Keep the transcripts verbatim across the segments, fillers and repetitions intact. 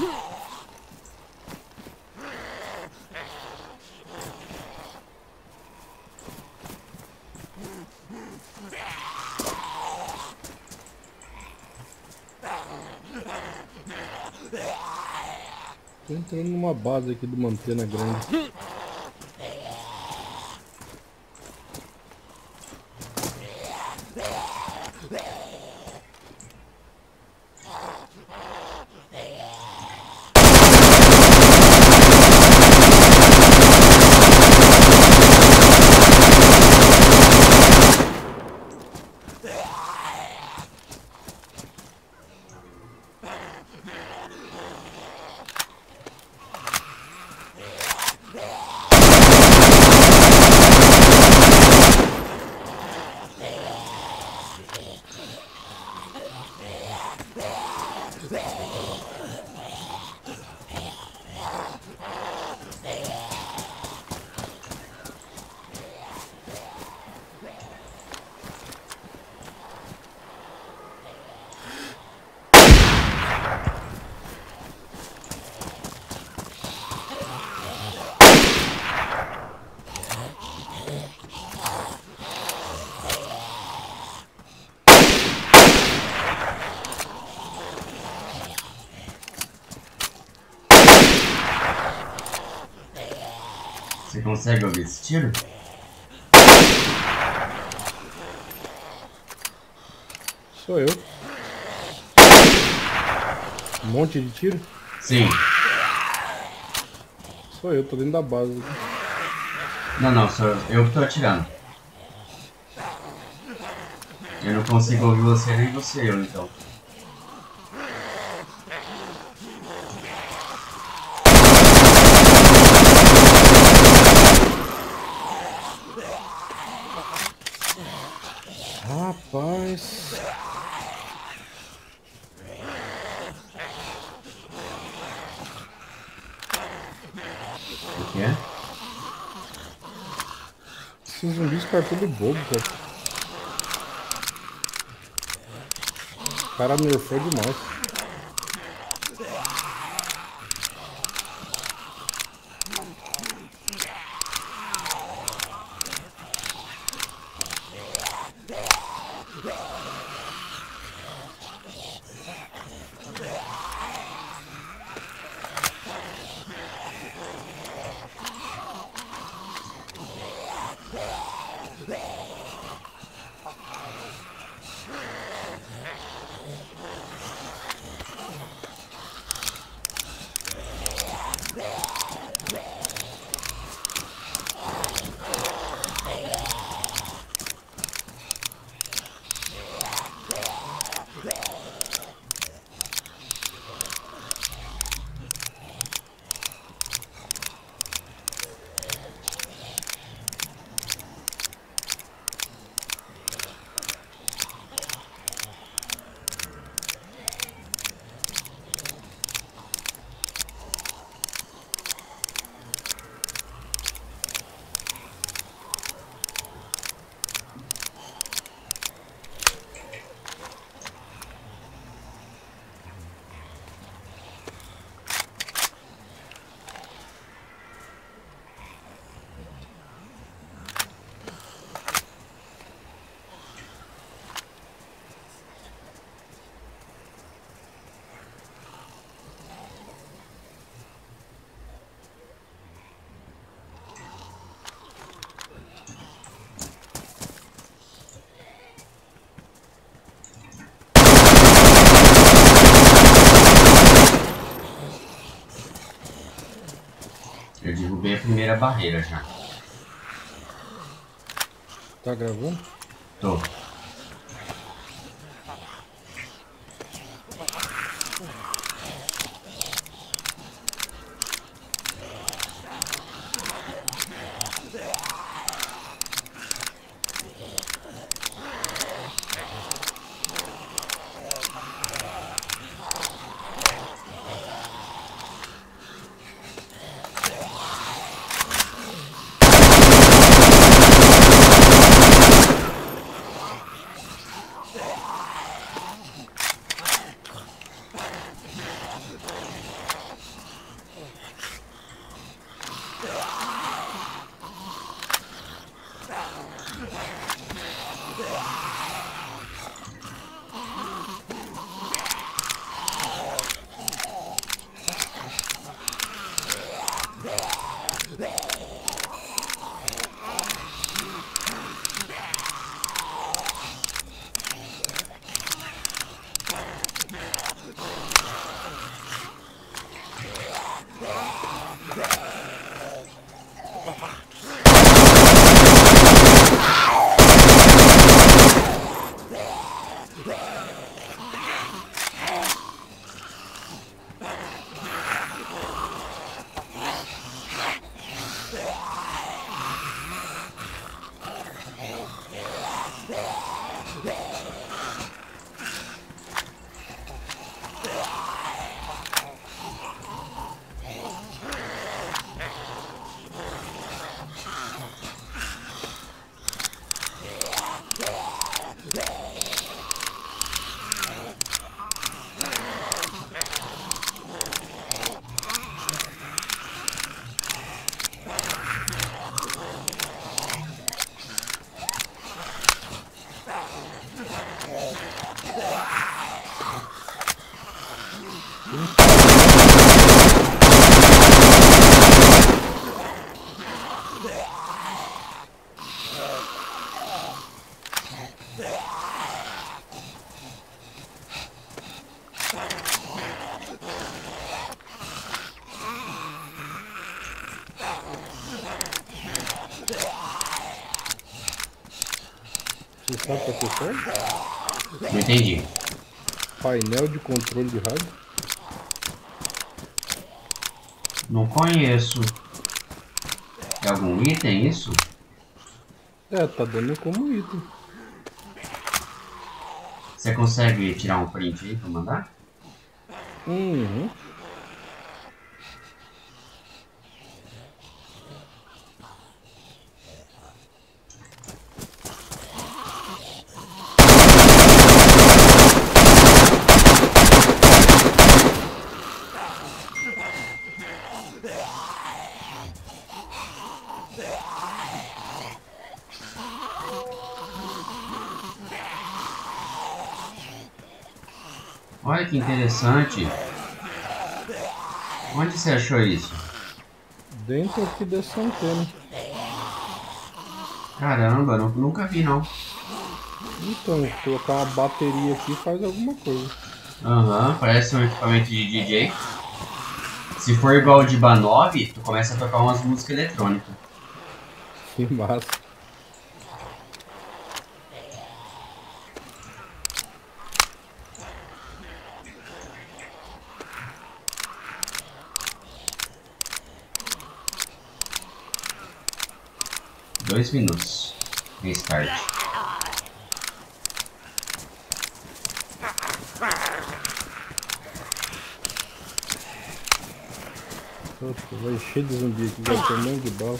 Tô entrando numa base aqui de uma antena grande. Você consegue ouvir esse tiro? Sou eu. Um monte de tiro? Sim. Sou eu, tô dentro da base. Não, não, sou eu que tô atirando. Eu não consigo ouvir você nem você, eu então. Rapaz. O que é? Esses zumbis ficaram tudo bobo, cara. O cara nerfou demais. Eu derrubei a primeira barreira já. Tá gravando? Tô. Você sabe pra que serve? Não entendi. Painel de controle de rádio. Não conheço. É algum item isso? É, tá dando como item. Você consegue tirar um print aí pra mandar? Uhum. Olha que interessante. Onde você achou isso? Dentro aqui dessa antena. Caramba, nu- nunca vi não. Então, colocar uma bateria aqui faz alguma coisa. Aham, parece um equipamento de D J. Se for igual o de Banov, tu começa a tocar umas músicas eletrônicas. Que massa. Dois minutos. Restart. Nossa, vai cheio de zumbi aqui, vai ter um de bala.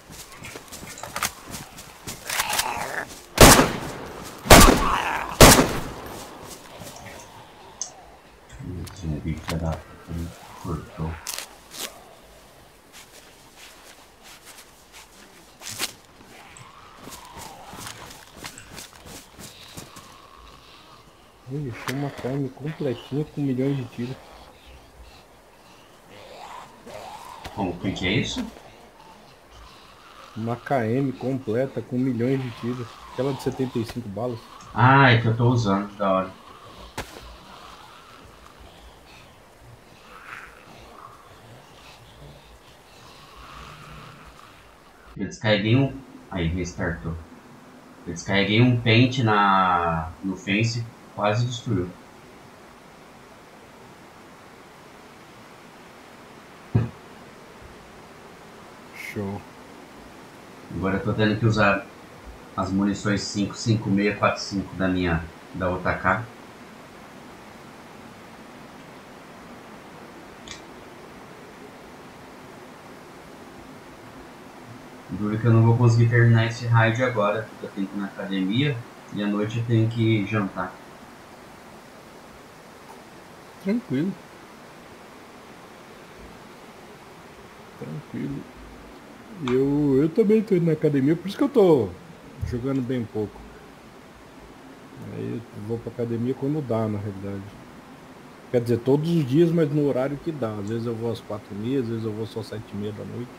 Zumbi, filha da puta, cortou. Ui, achei uma carne completinha com milhões de tiros. Como, o que que é isso? Uma K M completa com milhões de tiros. Aquela de setenta e cinco balas. Ah, é que eu tô usando, da hora. Eu descarreguei um... Aí, restartou. Eu descarreguei um pente na... no Fence, quase destruiu. Show. Agora eu tô tendo que usar as munições cinco cinco seis quatro cinco da minha... da O T K. Duro que eu não vou conseguir terminar esse raid agora, porque eu tenho que ir na academia e à noite eu tenho que jantar. Tranquilo. Tranquilo. Eu, eu também tô indo na academia, por isso que eu tô jogando bem pouco. Aí eu vou pra academia quando dá, na realidade. Quer dizer, todos os dias, mas no horário que dá. Às vezes eu vou às quatro e meia, às vezes eu vou só às sete e meia da noite.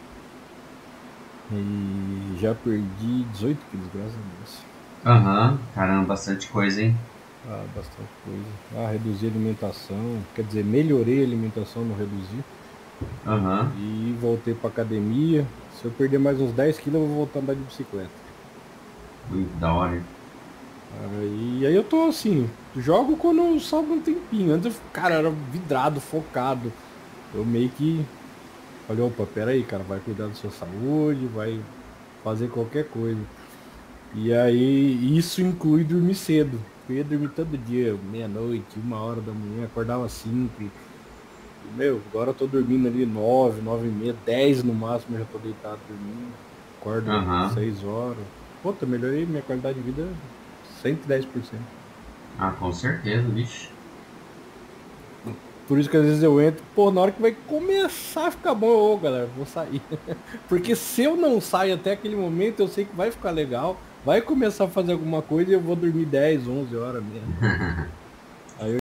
E já perdi dezoito quilos, graças a Deus. Aham, uhum, caramba, bastante coisa, hein? Ah, bastante coisa. Ah, reduzi a alimentação. Quer dizer, melhorei a alimentação, não reduzi. Aham. Uhum. E voltei pra academia. Se eu perder mais uns dez quilos, eu vou voltar a andar de bicicleta. Muito da hora. Aí, aí eu tô assim, jogo quando sobra um tempinho. Antes, eu, cara, era vidrado, focado. Eu meio que falei, opa, pera aí, cara, vai cuidar da sua saúde, vai fazer qualquer coisa. E aí, isso inclui dormir cedo. Eu ia dormir todo dia, meia-noite, uma hora da manhã, acordava cinco. E, meu, agora eu tô dormindo ali nove, nove e meia, dez no máximo, eu já tô deitado dormindo. Acordo Uhum. seis horas. Puta, melhorei minha qualidade de vida cento e dez por cento. Ah, com certeza, bicho. Por isso que às vezes eu entro, pô, na hora que vai começar a ficar bom, ô galera, vou sair. Porque se eu não sair até aquele momento, eu sei que vai ficar legal, vai começar a fazer alguma coisa e eu vou dormir dez, onze horas mesmo. Aí eu